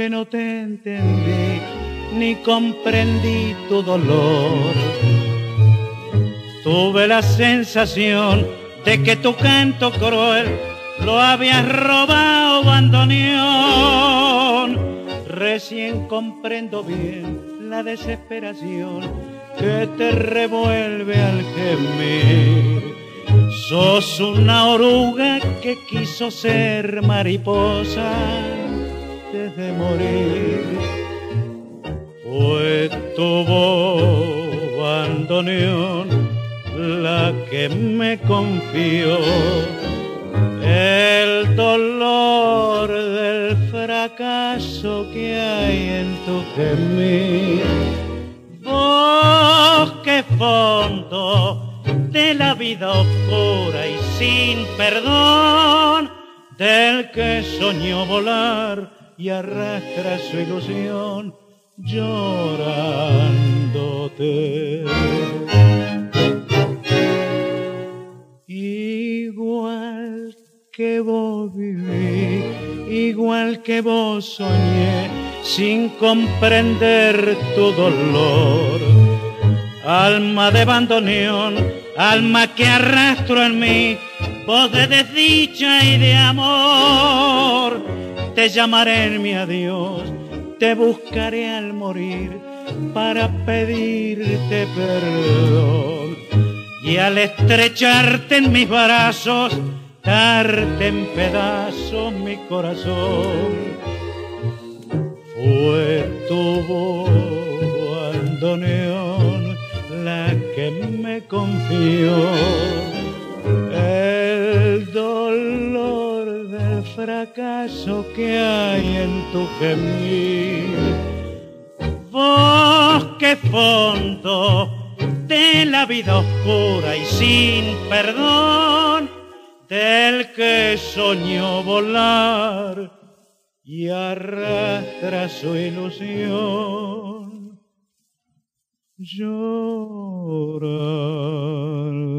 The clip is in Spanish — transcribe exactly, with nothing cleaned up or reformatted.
que no te entendí, ni comprendí tu dolor. Tuve la sensación de que tu canto cruel lo habías robado, bandoneón. Recién comprendo bien la desesperación que te revuelve al gemir. Sos una oruga que quiso ser mariposa antes de morir. Fue tu voz, bandoneón, la que me confió el dolor del fracaso que hay en tu gemir. Bosque fondo de la vida oscura y sin perdón, del que soñó volar y arrastra su ilusión llorándote. Igual que vos viví, igual que vos soñé, sin comprender tu dolor. Alma de bandoneón, alma que arrastro en mí, voz de desdicha y de amor. Te llamaré en mi adiós, te buscaré al morir para pedirte perdón. Y al estrecharte en mis brazos, darte en pedazos mi corazón. Fue tu voz, bandoneón, la que me confió el dolor del fracaso que hay en tu gemir. Bosque fondo de la vida oscura y sin perdón, del que soñó volar y arrastra su ilusión llorar.